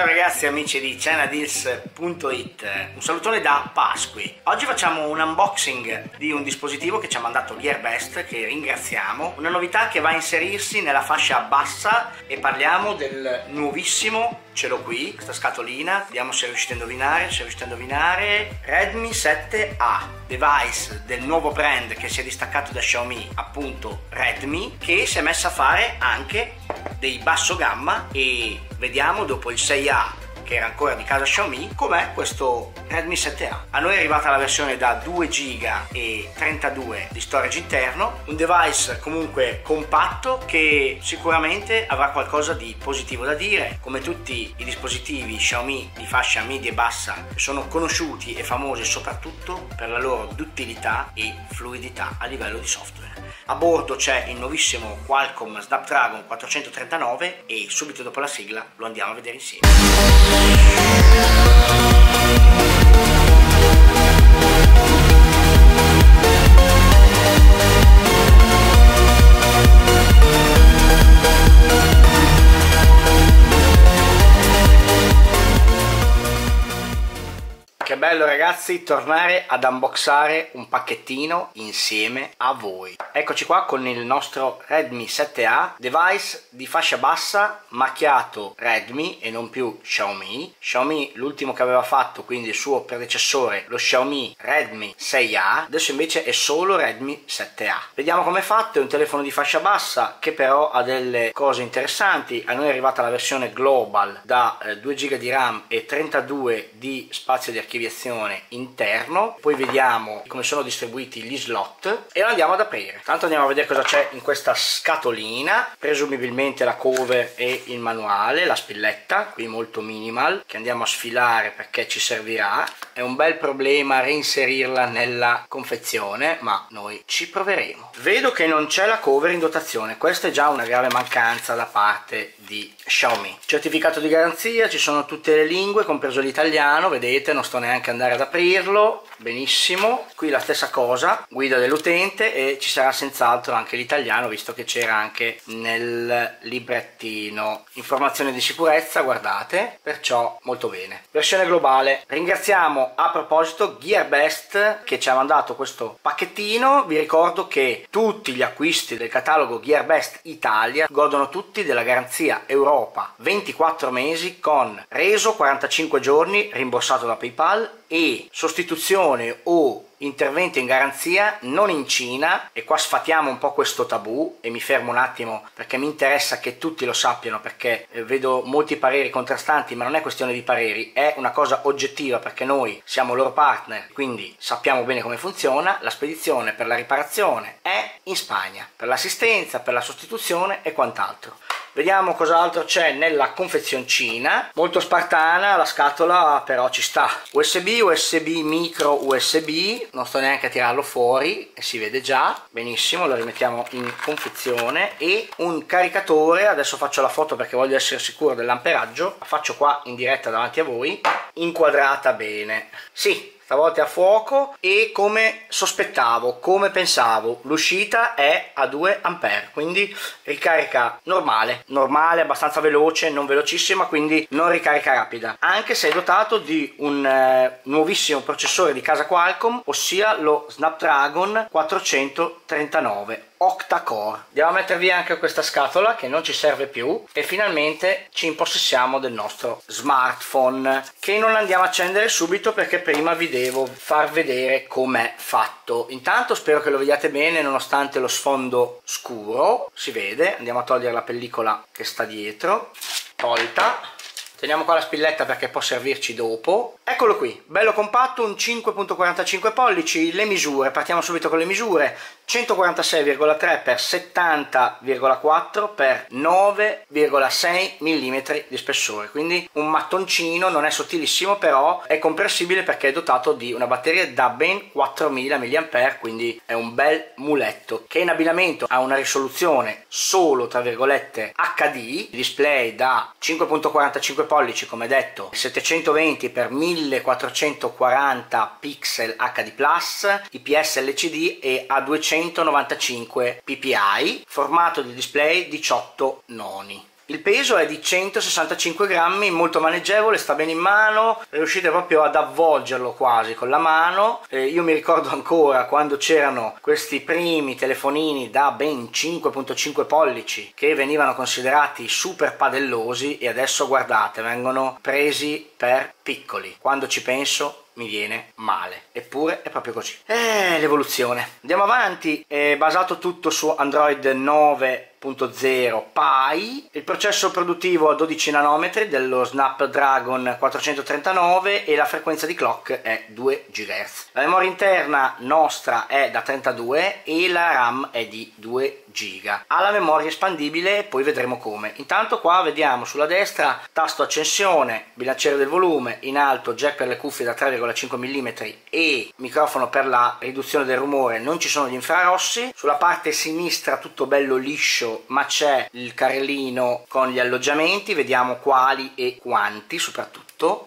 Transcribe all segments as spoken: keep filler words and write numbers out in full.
Ciao ragazzi, amici di china deals punto it, un salutone da Pasqui. Oggi facciamo un unboxing di un dispositivo che ci ha mandato Gearbest, che ringraziamo, una novità che va a inserirsi nella fascia bassa e parliamo del nuovissimo, ce l'ho qui, questa scatolina, vediamo se riuscite a indovinare, se riuscite a indovinare, Redmi sette A, device del nuovo brand che si è distaccato da Xiaomi, appunto Redmi, che si è messa a fare anche dei basso gamma e vediamo dopo il sei A che era ancora di casa Xiaomi com'è questo Redmi sette A. A noi è arrivata la versione da due giga e trentadue di storage interno, un device comunque compatto che sicuramente avrà qualcosa di positivo da dire. Come tutti i dispositivi Xiaomi di fascia media e bassa sono conosciuti e famosi soprattutto per la loro duttilità e fluidità a livello di software. A bordo c'è il nuovissimo Qualcomm Snapdragon quattrocentotrentanove e subito dopo la sigla lo andiamo a vedere insieme. Che bello ragazzi tornare ad unboxare un pacchettino insieme a voi. Eccoci qua con il nostro Redmi sette A, device di fascia bassa macchiato Redmi e non più Xiaomi. Xiaomi l'ultimo che aveva fatto, quindi il suo predecessore, lo Xiaomi Redmi sei A, adesso invece è solo Redmi sette A. Vediamo com'è fatto, è un telefono di fascia bassa che però ha delle cose interessanti. A noi è arrivata la versione global da eh, due giga di RAM e trentadue di spazio di archiviazione interno, poi vediamo come sono distribuiti gli slot e lo andiamo ad aprire. Tanto andiamo a vedere cosa c'è in questa scatolina, presumibilmente la cover e il manuale, la spilletta qui molto minimal che andiamo a sfilare perché ci servirà. È un bel problema reinserirla nella confezione, ma noi ci proveremo. Vedo che non c'è la cover in dotazione, questa è già una grave mancanza da parte di Xiaomi. Certificato di garanzia, ci sono tutte le lingue compreso l'italiano, vedete, non sto neanche andare ad aprirlo. Benissimo, qui la stessa cosa, guida dell'utente, e ci sarà senz'altro anche l'italiano visto che c'era anche nel librettino. Informazioni di sicurezza, guardate, perciò molto bene. Versione globale. Ringraziamo a proposito Gearbest che ci ha mandato questo pacchettino. Vi ricordo che tutti gli acquisti del catalogo Gearbest Italia godono tutti della garanzia Europa ventiquattro mesi con reso quarantacinque giorni rimborsato da PayPal e sostituzione o intervento in garanzia non in Cina. E qua sfatiamo un po' questo tabù e mi fermo un attimo perché mi interessa che tutti lo sappiano, perché vedo molti pareri contrastanti, ma non è questione di pareri, è una cosa oggettiva perché noi siamo loro partner, quindi sappiamo bene come funziona. La spedizione per la riparazione è in Spagna, per l'assistenza, per la sostituzione e quant'altro. Vediamo cos'altro c'è nella confezioncina, molto spartana la scatola, però ci sta. U S B, U S B micro U S B, non sto neanche a tirarlo fuori e si vede già benissimo, lo rimettiamo in confezione, e un caricatore. Adesso faccio la foto perché voglio essere sicuro dell'amperaggio, la faccio qua in diretta davanti a voi, inquadrata bene. Sì, stavolta a fuoco, e come sospettavo, come pensavo, l'uscita è a due ampere, quindi ricarica normale, normale, abbastanza veloce, non velocissima, quindi non ricarica rapida, anche se è dotato di un eh, nuovissimo processore di casa Qualcomm, ossia lo Snapdragon quattrocentotrentanove octa-core. Andiamo a mettere via anche questa scatola che non ci serve più e finalmente ci impossessiamo del nostro smartphone, che non andiamo a accendere subito perché prima vi devo far vedere com'è fatto. Intanto spero che lo vediate bene nonostante lo sfondo scuro, si vede. Andiamo a togliere la pellicola che sta dietro, tolta. Teniamo qua la spilletta perché può servirci dopo. Eccolo qui, bello compatto, un cinque virgola quarantacinque pollici. Le misure, partiamo subito con le misure: centoquarantasei virgola tre per settanta virgola quattro per nove virgola sei millimetri di spessore, quindi un mattoncino, non è sottilissimo però è comprensibile perché è dotato di una batteria da ben quattromila milliampere, quindi è un bel muletto, che in abbinamento ha una risoluzione solo tra virgolette H D, display da cinque virgola quarantacinque pollici come detto, settecentoventi per millequattrocentoquaranta pixel H D plus, I P S L C D e a duecentonovantacinque p p i, formato di display diciotto noni. Il peso è di centosessantacinque grammi, molto maneggevole, sta bene in mano, riuscite proprio ad avvolgerlo quasi con la mano. Eh, io mi ricordo ancora quando c'erano questi primi telefonini da ben cinque virgola cinque pollici che venivano considerati super padellosi e adesso guardate, vengono presi per piccoli. Quando ci penso mi viene male, eppure è proprio così. Eh, l'evoluzione. Andiamo avanti, è basato tutto su Android nove punto zero Pie, il processo produttivo a dodici nanometri dello Snapdragon quattrocentotrentanove e la frequenza di clock è due gigahertz. La memoria interna nostra è da trentadue e la RAM è di due giga. Ha la memoria espandibile, poi vedremo come. Intanto qua vediamo sulla destra tasto accensione, bilanciere del volume, in alto jack per le cuffie da tre virgola cinque millimetri e microfono per la riduzione del rumore. Non ci sono gli infrarossi. Sulla parte sinistra tutto bello liscio, ma c'è il carrellino con gli alloggiamenti, vediamo quali e quanti soprattutto.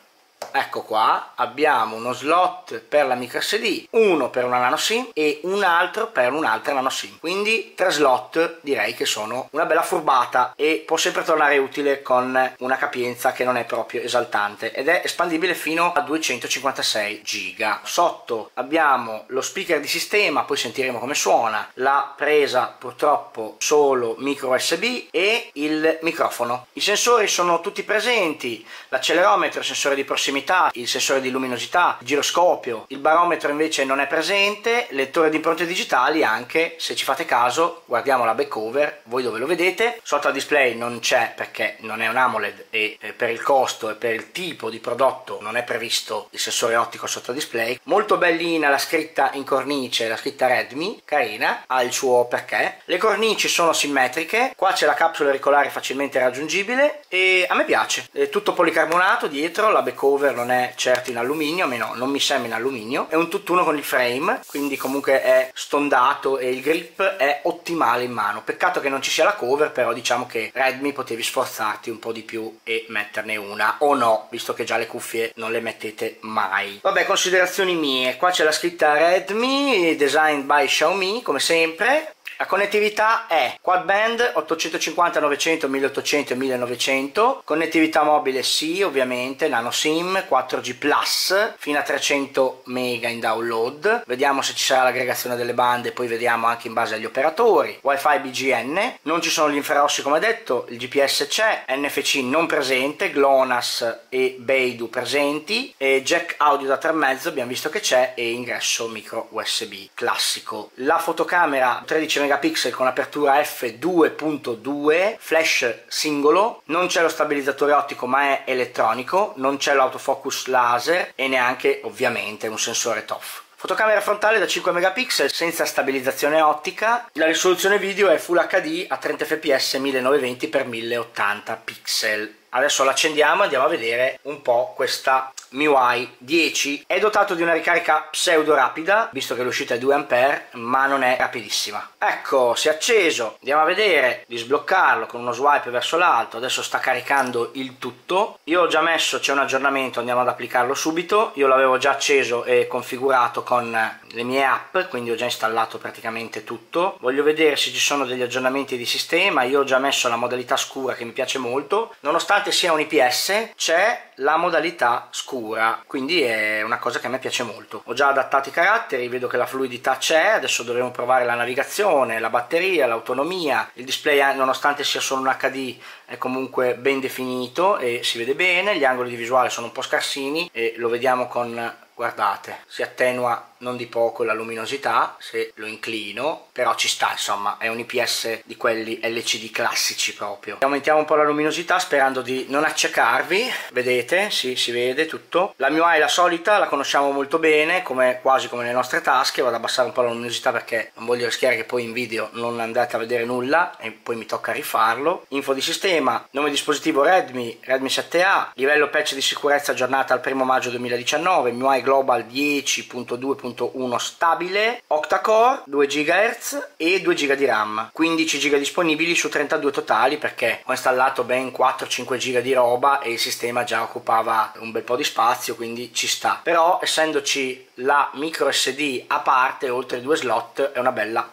Ecco qua, abbiamo uno slot per la micro S D, uno per una nano SIM e un altro per un'altra nano SIM. Quindi tre slot direi che sono una bella furbata e può sempre tornare utile con una capienza che non è proprio esaltante, ed è espandibile fino a duecentocinquantasei giga. Sotto abbiamo lo speaker di sistema, poi sentiremo come suona, la presa purtroppo solo micro U S B e il microfono. I sensori sono tutti presenti, l'accelerometro, il sensore di prossimità, il sensore di luminosità, il giroscopio, il barometro invece non è presente, lettore di impronte digitali anche, se ci fate caso, guardiamo la back cover, voi dove lo vedete, sotto al display non c'è perché non è un AMOLED e per il costo e per il tipo di prodotto non è previsto il sensore ottico sotto al display. Molto bellina la scritta in cornice, la scritta Redmi, carina, ha il suo perché. Le cornici sono simmetriche, qua c'è la capsula auricolare facilmente raggiungibile e a me piace, è tutto policarbonato dietro, la back cover non è certo in alluminio, almeno non mi sembra in alluminio, è un tutt'uno con il frame, quindi comunque è stondato e il grip è ottimale in mano. Peccato che non ci sia la cover, però diciamo che Redmi potevi sforzarti un po' di più e metterne una, o no, visto che già le cuffie non le mettete mai. Vabbè, considerazioni mie, qua c'è la scritta Redmi, designed by Xiaomi, come sempre. La connettività è quad band ottocentocinquanta, novecento, milleottocento e millenovecento, connettività mobile sì, ovviamente, nano SIM, quattro G plus, fino a trecento mega in download, vediamo se ci sarà l'aggregazione delle bande, poi vediamo anche in base agli operatori, Wi-Fi B G N, non ci sono gli infrarossi come detto, il G P S c'è, N F C non presente, GLONASS e Beidou presenti, e jack audio da tre virgola cinque abbiamo visto che c'è, e ingresso micro U S B classico. La fotocamera tredici megapixel con apertura f due punto due, flash singolo, non c'è lo stabilizzatore ottico ma è elettronico, non c'è l'autofocus laser e neanche ovviamente un sensore T O F. Fotocamera frontale da cinque megapixel senza stabilizzazione ottica, la risoluzione video è Full H D a trenta fps millenovecento venti per mille ottanta pixel. Adesso l'accendiamo e andiamo a vedere un po' questa M I U I dieci. È dotato di una ricarica pseudo rapida, visto che l'uscita è due ampere, ma non è rapidissima. Ecco, si è acceso. Andiamo a vedere di sbloccarlo con uno swipe verso l'alto. Adesso sta caricando il tutto. Io ho già messo, c'è un aggiornamento, andiamo ad applicarlo subito. Io l'avevo già acceso e configurato con le mie app, quindi ho già installato praticamente tutto. Voglio vedere se ci sono degli aggiornamenti di sistema. Io ho già messo la modalità scura che mi piace molto. Nonostante sia un I P S, c'è la modalità scura, quindi è una cosa che a me piace molto. Ho già adattato i caratteri, vedo che la fluidità c'è, adesso dovremo provare la navigazione, la batteria, l'autonomia. Il display, nonostante sia solo un H D, è comunque ben definito e si vede bene. Gli angoli di visuale sono un po' scarsini e lo vediamo con, guardate, si attenua non di poco la luminosità se lo inclino, però ci sta, insomma, è un I P S di quelli L C D classici proprio. Aumentiamo un po' la luminosità sperando di non accecarvi, vedete, sì, si vede tutto. La M I U I è la solita, la conosciamo molto bene, come quasi come le nostre tasche. Vado ad abbassare un po' la luminosità perché non voglio rischiare che poi in video non andate a vedere nulla e poi mi tocca rifarlo. Info di sistema, nome dispositivo Redmi, Redmi sette A, livello patch di sicurezza aggiornata al primo maggio duemiladiciannove, M I U I Global dieci punto due punto uno stabile, octa-core, due gigahertz e due giga di RAM, quindici giga disponibili su trentadue totali perché ho installato ben quattro cinque giga di roba e il sistema già occupava un bel po' di spazio, quindi ci sta. Però essendoci la micro S D a parte oltre due slot è una bella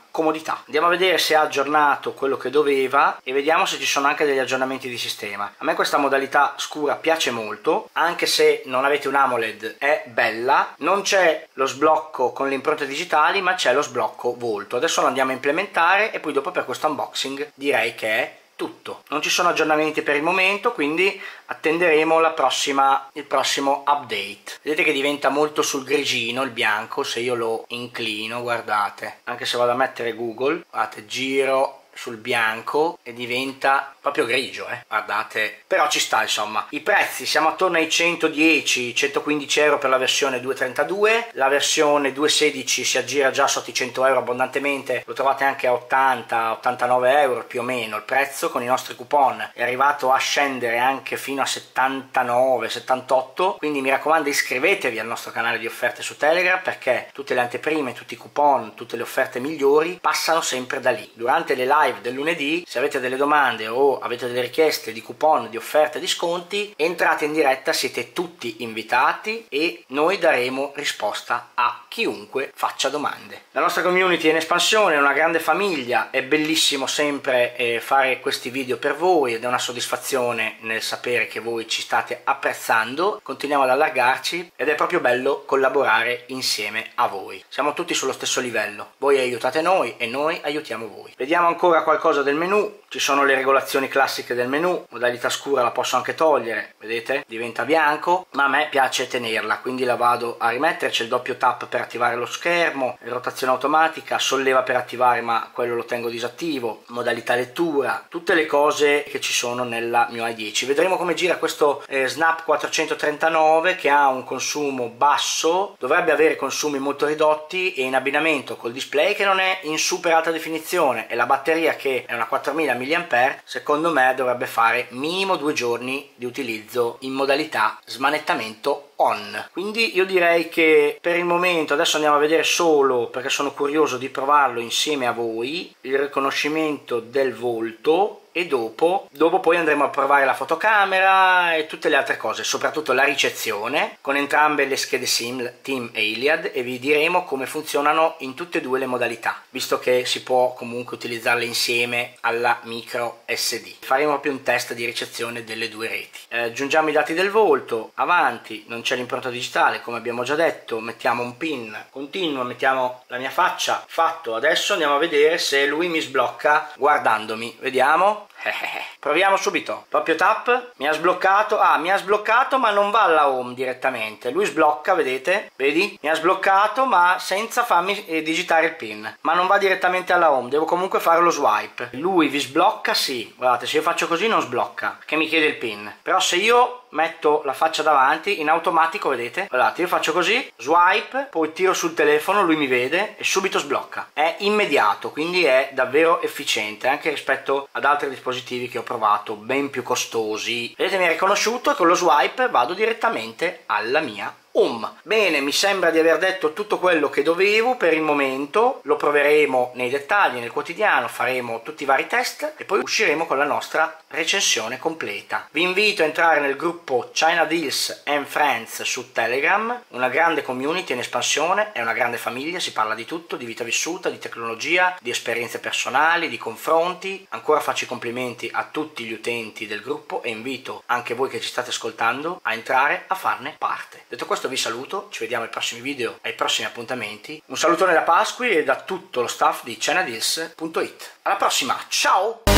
comodità. Andiamo a vedere se ha aggiornato quello che doveva e vediamo se ci sono anche degli aggiornamenti di sistema. A me questa modalità scura piace molto, anche se non avete un AMOLED è bella. Non c'è lo sblocco con le impronte digitali, ma c'è lo sblocco volto. Adesso lo andiamo a implementare e poi dopo per questo unboxing direi che è tutto. Non ci sono aggiornamenti per il momento, quindi attenderemo la prossima, il prossimo update. Vedete che diventa molto sul grigino il bianco se io lo inclino, guardate, anche se vado a mettere Google, guardate, giro sul bianco e diventa proprio grigio, eh? Guardate, però ci sta insomma. I prezzi siamo attorno ai centodieci centoquindici euro per la versione due trentadue, la versione due sedici si aggira già sotto i cento euro abbondantemente, lo trovate anche a ottanta ottantanove euro più o meno il prezzo con i nostri coupon, è arrivato a scendere anche fino a settantanove settantotto, quindi mi raccomando iscrivetevi al nostro canale di offerte su Telegram, perché tutte le anteprime, tutti i coupon, tutte le offerte migliori passano sempre da lì. Durante le live del lunedì, se avete delle domande o avete delle richieste di coupon, di offerte, di sconti, entrate in diretta, siete tutti invitati e noi daremo risposta a chiunque faccia domande. La nostra community è in espansione, è una grande famiglia, è bellissimo sempre eh, fare questi video per voi ed è una soddisfazione nel sapere che voi ci state apprezzando. Continuiamo ad allargarci ed è proprio bello collaborare insieme a voi. Siamo tutti sullo stesso livello, voi aiutate noi e noi aiutiamo voi. Vediamo ancora qualcosa del menu. Ci sono le regolazioni classiche del menu, modalità scura la posso anche togliere, vedete, diventa bianco, ma a me piace tenerla, quindi la vado a rimettere. C'è il doppio tap per attivare lo schermo, rotazione automatica, solleva per attivare ma quello lo tengo disattivo, modalità lettura, tutte le cose che ci sono nella M I U I dieci. Vedremo come gira questo eh, Snap quattrocentotrentanove che ha un consumo basso, dovrebbe avere consumi molto ridotti e in abbinamento col display che non è in super alta definizione e la batteria che è una quattromila milliampere, secondo me dovrebbe fare minimo due giorni di utilizzo in modalità smanettamento on. Quindi io direi che per il momento adesso andiamo a vedere solo, perché sono curioso di provarlo insieme a voi, il riconoscimento del volto e dopo, dopo poi andremo a provare la fotocamera e tutte le altre cose, soprattutto la ricezione con entrambe le schede SIM Team e Iliad, e vi diremo come funzionano in tutte e due le modalità, visto che si può comunque utilizzarle insieme alla micro S D. Faremo proprio un test di ricezione delle due reti. Eh, aggiungiamo i dati del volto, avanti non c'è l'impronta digitale come abbiamo già detto, mettiamo un pin continuo, mettiamo la mia faccia, fatto. Adesso andiamo a vedere se lui mi sblocca guardandomi, vediamo. Proviamo subito. Doppio tap, mi ha sbloccato. Ah, mi ha sbloccato ma non va alla home direttamente, lui sblocca, vedete? Vedi? Mi ha sbloccato ma senza farmi eh, digitare il pin, ma non va direttamente alla home, devo comunque fare lo swipe. Lui vi sblocca, sì, guardate, se io faccio così non sblocca, che mi chiede il pin, però se io metto la faccia davanti in automatico, vedete? Guardate, io faccio così, swipe, poi tiro sul telefono, lui mi vede e subito sblocca. È immediato, quindi è davvero efficiente anche rispetto ad altri dispositivi che ho provato ben più costosi. Vedete, mi ha riconosciuto e con lo swipe vado direttamente alla mia home. Bene, mi sembra di aver detto tutto quello che dovevo per il momento. Lo proveremo nei dettagli nel quotidiano, faremo tutti i vari test e poi usciremo con la nostra recensione completa. Vi invito a entrare nel gruppo China Deals and Friends su Telegram, una grande community in espansione, è una grande famiglia, si parla di tutto, di vita vissuta, di tecnologia, di esperienze personali, di confronti. Ancora faccio i complimenti a tutti gli utenti del gruppo e invito anche voi che ci state ascoltando a entrare a farne parte. Detto questo vi saluto, ci vediamo ai prossimi video, ai prossimi appuntamenti. Un salutone da Pasqui e da tutto lo staff di China Deals punto it. Alla prossima, ciao!